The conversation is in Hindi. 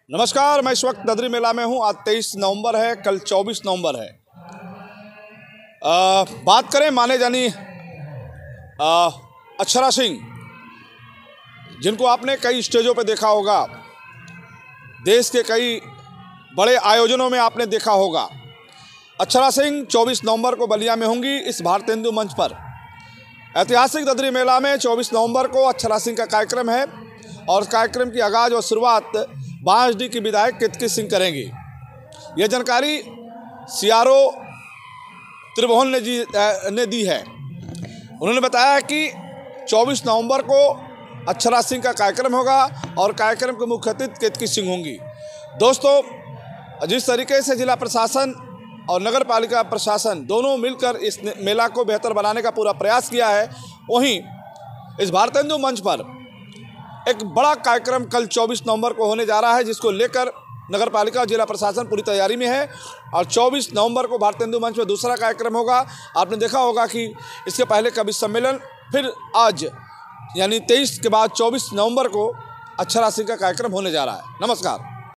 नमस्कार, मैं इस वक्त ददरी मेला में हूं। आज 23 नवंबर है, कल 24 नवंबर है। बात करें माने जानी अक्षरा सिंह, जिनको आपने कई स्टेजों पे देखा होगा, देश के कई बड़े आयोजनों में आपने देखा होगा। अक्षरा सिंह 24 नवंबर को बलिया में होंगी इस भारत हिंदू मंच पर। ऐतिहासिक ददरी मेला में 24 नवंबर को अक्षरा सिंह का कार्यक्रम है और कार्यक्रम की आगाज़ और शुरुआत बांसडीह की विधायक केतकी सिंह करेंगी। यह जानकारी सीआरओ त्रिभुवन ने दी है। उन्होंने बताया कि 24 नवंबर को अक्षरा सिंह का कार्यक्रम होगा और कार्यक्रम के मुख्य अतिथि केतकी सिंह होंगी। दोस्तों, जिस तरीके से जिला प्रशासन और नगर पालिका प्रशासन दोनों मिलकर इस मेला को बेहतर बनाने का पूरा प्रयास किया है, वहीं इस भारत हिंदू मंच पर एक बड़ा कार्यक्रम कल 24 नवंबर को होने जा रहा है, जिसको लेकर नगर पालिका और जिला प्रशासन पूरी तैयारी में है। और 24 नवंबर को भारत हिंदू मंच में दूसरा कार्यक्रम होगा। आपने देखा होगा कि इसके पहले कवि सम्मेलन, फिर आज यानी 23 के बाद 24 नवंबर को अक्षरा सिंह का कार्यक्रम होने जा रहा है। नमस्कार।